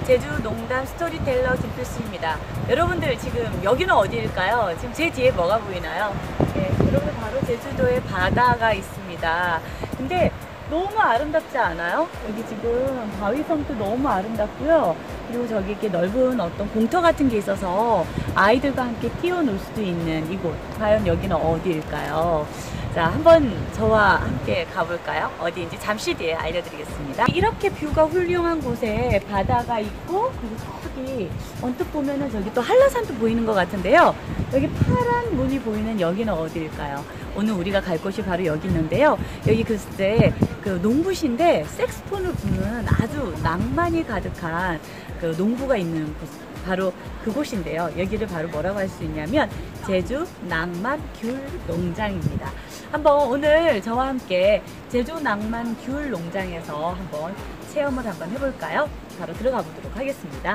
제주 농담 스토리텔러 김필수입니다. 여러분들 지금 여기는 어디일까요? 지금 제 뒤에 뭐가 보이나요? 네, 여러분 바로 제주도에 바다가 있습니다. 근데 너무 아름답지 않아요? 여기 지금 바위섬도 너무 아름답고요. 그리고 저기 이렇게 넓은 어떤 공터 같은 게 있어서 아이들과 함께 뛰어놀 수도 있는 이곳. 과연 여기는 어디일까요? 자, 한번 저와 함께 가볼까요? 어디인지 잠시 뒤에 알려드리겠습니다. 이렇게 뷰가 훌륭한 곳에 바다가 있고, 그리고 저기 언뜻 보면은 저기 또 한라산도 보이는 것 같은데요. 여기 파란 문이 보이는 여기는 어디일까요? 오늘 우리가 갈 곳이 바로 여기 있는데요. 여기 글쎄 그 농부신데 색스폰을 부는 아주 낭만이 가득한 그 농부가 있는 곳, 바로 그곳인데요. 여기를 바로 뭐라고 할 수 있냐면 제주 낭만 귤 농장입니다. 한번 오늘 저와 함께 제주 낭만 귤 농장에서 한번 체험을 한번 해볼까요? 바로 들어가 보도록 하겠습니다.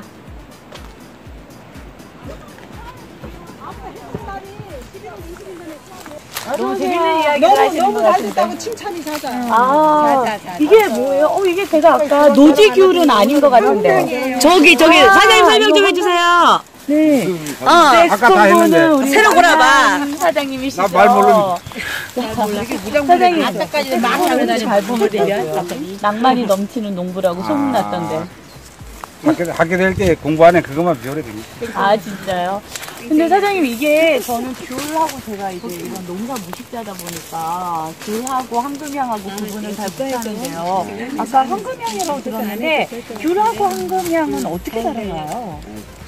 너무 재밌는 이야기를 하시는 것 같은데. 너무 칭찬이 잦아요. 아, 이게 뭐예요? 이게 제가 아까 노지귤은 아닌 것 같은데. 저기 사장님 설명 좀 해주세요. 네. 아까 다 했는데. 우리 새로 골라봐. 사장님이시죠. 나 말 모르는. 사장님 아까까지 막 하면 잘 보면 돼요. 낭만이 넘치는 농부라고 소문났던데. 학교 될 때 공부 안에 그것만 배워야 됩니다. 아, 진짜요? 근데 사장님 이게 저는 귤하고 제가 이제 이런 농사 무식자다 보니까 귤하고 황금향하고 구분을 잘 못하는데요. 아까 황금향이라고 들었는데 귤하고 황금향은 어떻게 다른가요?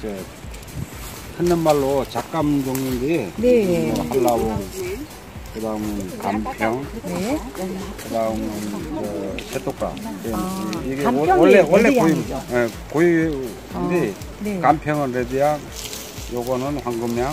한는 말로 작감 종류인데, 네. 한라봉, 그 다음은 감평, 네. 그 다음은 새똑가. 이게 감평이 원래 레드향이죠? 고유인데, 네. 감평은 레드향, 요거는 황금향.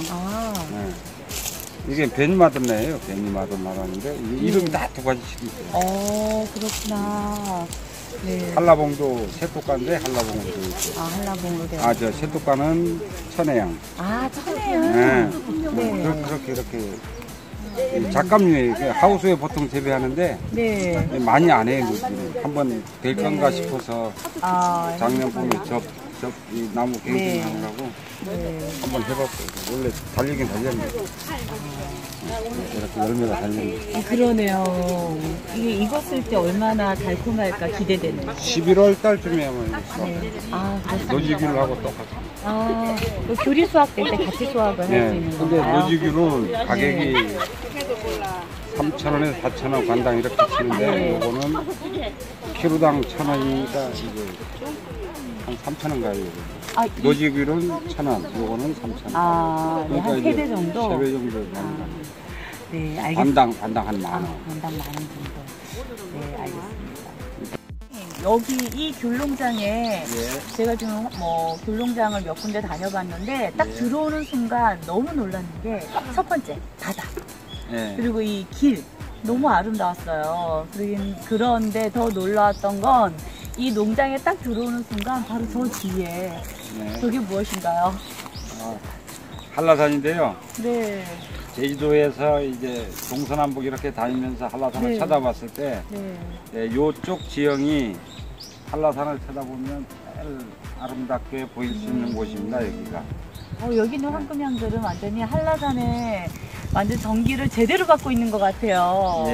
이게 베니마돈네예요. 베니마돈나라는데 이름이 다 두 가지씩 있어요. 그렇구나. 네. 한라봉도 새똑가인데 한라봉으로 되어 있어요. 한라봉으로 되어 저 새똑가는 천혜향. 천혜향. 네. 그렇게 이렇게 작감류에 하우스에 보통 재배하는데 네. 많이 안 해요. 한번 될 건가 싶어서 작년 봄에 이 나무 갱신하느라고 한번 해봤어요. 원래 달리긴 달렸는데 이렇게 열매가 달렸는데. 그러네요. 이게 익었을 때 얼마나 달콤할까 기대되네요. 11월 달쯤에 아마 노지귤을 하고 똑같아요. 그 교리 수확 될 때 같이 수확을 할 수 있는 근데 건가요? 노지귤은 가격이 3,000원에서 4,000원 관당 이렇게 치는데 요거는 키로당 1,000원이니까 이제 한 3,000원 가요. 노지귤은 1,000원, 요거는 3,000원. 네, 한 3배 정도? 3배 정도. 네, 알겠습니다. 반당 한 만원. 반당 만원 정도. 네, 알겠습니다. 여기 이 귤농장에 제가 지금 뭐 귤농장을 몇 군데 다녀봤는데 딱 들어오는 순간 너무 놀랐는 게 첫 번째, 바다. 그리고 이 길. 너무 아름다웠어요. 그런데 더 놀라웠던 건 이 농장에 딱 들어오는 순간 바로 저 뒤에 저게 무엇인가요? 한라산인데요. 네. 제주도에서 이제 동서남북 이렇게 다니면서 한라산을 쳐다봤을 때 요쪽 지형이 한라산을 쳐다보면 제일 아름답게 보일 수 있는 곳입니다. 여기가. 여기는 황금향들은 완전히 한라산에 완전 전기를 제대로 받고 있는 것 같아요.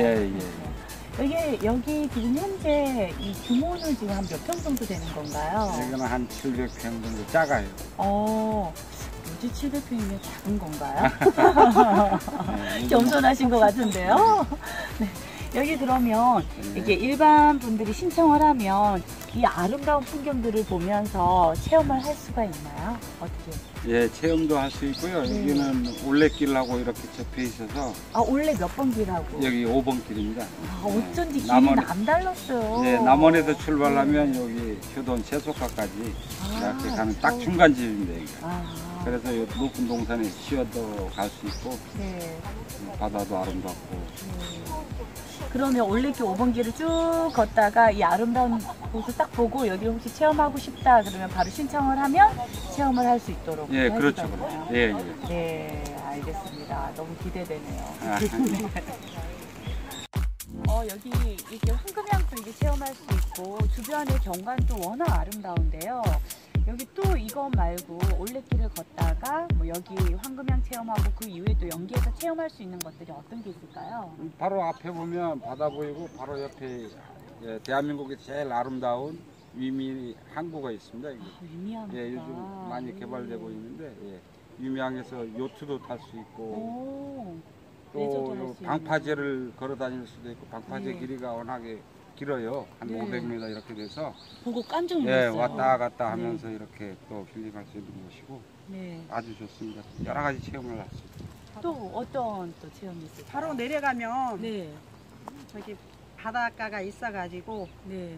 여기 지금 현재 이 규모는 지금 한 몇 평 정도 되는 건가요? 여기는 한 700평 정도 작아요. 뭐지 700평이면 작은 건가요? 겸손하신 것 같은데요? 네. 여기 그러면 이게 일반 분들이 신청을 하면 이 아름다운 풍경들을 보면서 체험을 할 수가 있나요? 어떻게? 체험도 할 수 있고요. 여기는 올레길하고 이렇게 접혀 있어서. 올레 몇 번 길하고? 여기 5번 길입니다. 어쩐지 길이 남달랐어요. 남원에서 출발하면 여기 효돈 채소가까지 이렇게 가는 딱 중간집입니다. 여기가. 그래서 이 높은 동산에 쉬어도 갈 수 있고 바다도 아름답고. 그러면 올레길 5번 길을 쭉 걷다가 이 아름다운 곳을 딱 보고 여기를 혹시 체험하고 싶다 그러면 바로 신청을 하면 체험을 할 수 있도록 그렇죠. 네, 알겠습니다. 너무 기대되네요. 여기 이렇게 황금향도 이게 체험할 수 있고 주변의 경관도 워낙 아름다운데요. 여기 또 이것 말고 올레길을 걷다가 뭐 여기 황금향 체험하고 그 이후에 또 연기에서 체험할 수 있는 것들이 어떤 게 있을까요? 바로 앞에 보면 바다 보이고 바로 옆에 대한민국의 제일 아름다운 위미 항구가 있습니다. 유미합니다. 예, 요즘 많이 개발되고 있는데 유미항에서 요트도 탈 수 있고 또 요 방파제를 걸어 다닐 수도 있고 방파제 길이가 워낙에 길어요. 한 500m 이렇게 돼서 보고 깜짝 놀랐어요. 왔다 갔다 하면서 이렇게 또 힐링할 수 있는 곳이고 네. 아주 좋습니다. 여러 가지 체험을 할 수 있습니다. 또 어떤 또 체험이 있을까요? 바로 내려가면 네. 저기 바닷가가 있어가지고 네.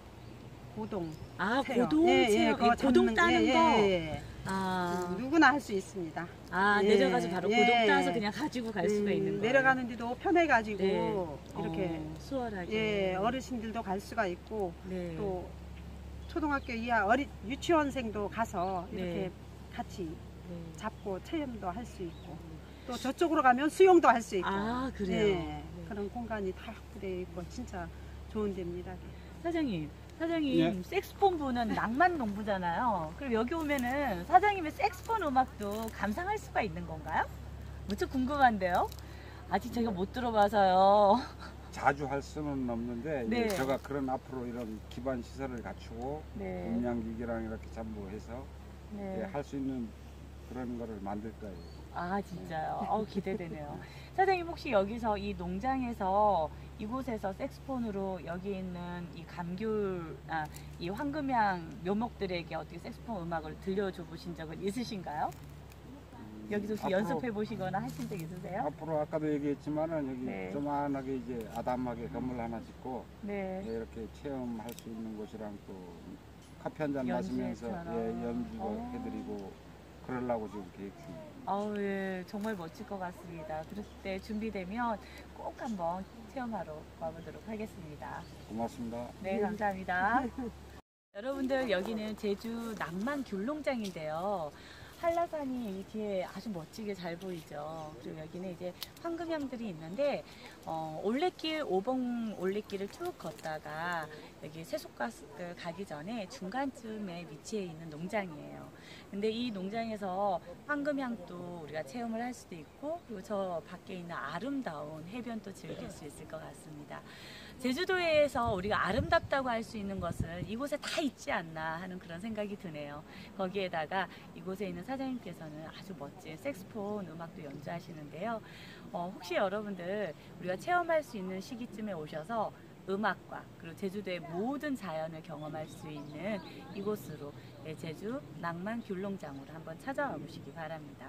고동 아, 체험. 고동 체험. 그거 고동 잡는- 따는 거. 예. 아. 누구나 할 수 있습니다. 아, 예. 내려가서 바로 고동 예. 따서 그냥 가지고 갈 수가 있는 거예요. 내려가는 데도 편해가지고 네. 이렇게 수월하게. 어르신들도 갈 수가 있고 네. 또 초등학교 이하 유치원생도 가서 이렇게 네. 같이 네. 잡고 체험도 할 수 있고 또 저쪽으로 가면 수영도 할 수 있고 아, 그래요. 네. 네. 그런 공간이 다 확보되어 있고 진짜 좋은 데입니다. 사장님, 예. 색스폰 부는 낭만 농부잖아요. 그럼 여기 오면은 사장님의 색스폰 음악도 감상할 수가 있는 건가요? 무척 궁금한데요. 아직 제가 못 들어봐서요. 자주 할 수는 없는데 네. 제가 그런 앞으로 이런 기반 시설을 갖추고 네. 음향기기랑 이렇게 전부 해서 네. 할 수 있는 그런 거를 만들 거예요. 아, 진짜요? 기대되네요. 사장님, 혹시 여기서 이 농장에서 이곳에서 색스폰으로 여기 있는 이 이 황금향 묘목들에게 어떻게 색스폰 음악을 들려줘 보신 적은 있으신가요? 여기서 혹시 앞으로- 연습해 보시거나 하신 적 있으세요? 앞으로 아까도 얘기했지만은 여기 네. 조만하게 이제 아담하게 건물 하나 짓고 네. 이렇게 체험할 수 있는 곳이랑 또 커피 한 잔 마시면서 연주회처럼. 연주도 해드리고 그러려고 지금 계획 중입니다. 예, 정말 멋질 것 같습니다. 그럴 때 준비되면 꼭 한번 체험하러 와보도록 하겠습니다. 고맙습니다. 네, 감사합니다. 여러분들, 여기는 제주 낭만 귤농장인데요. 한라산이 이 뒤에 아주 멋지게 잘 보이죠. 그리고 여기는 이제 황금향들이 있는데 올레길 5번 올레길을 쭉 걷다가 여기 세속가스 가기 전에 중간쯤에 위치해 있는 농장이에요. 근데 이 농장에서 황금향도 우리가 체험을 할 수도 있고 그리고 저 밖에 있는 아름다운 해변도 즐길 수 있을 것 같습니다. 제주도에서 우리가 아름답다고 할 수 있는 것은 이곳에 다 있지 않나 하는 그런 생각이 드네요. 거기에다가 이곳에 있는 사장님께서는 아주 멋진 색스폰 음악도 연주하시는데요. 혹시 여러분들 우리가 체험할 수 있는 시기쯤에 오셔서 음악과 그리고 제주도의 모든 자연을 경험할 수 있는 이곳으로 제주 낭만 귤농장으로 한번 찾아와 보시기 바랍니다.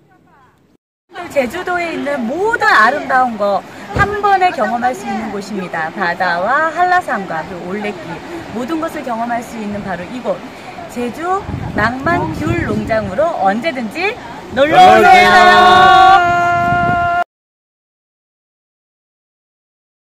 제주도에 있는 모든 아름다운 거 한 번에 경험할 수 있는 곳입니다. 바다와 한라산과 그리고 올레길 모든 것을 경험할 수 있는 바로 이곳 제주 낭만 귤 농장으로 언제든지 놀러오세요.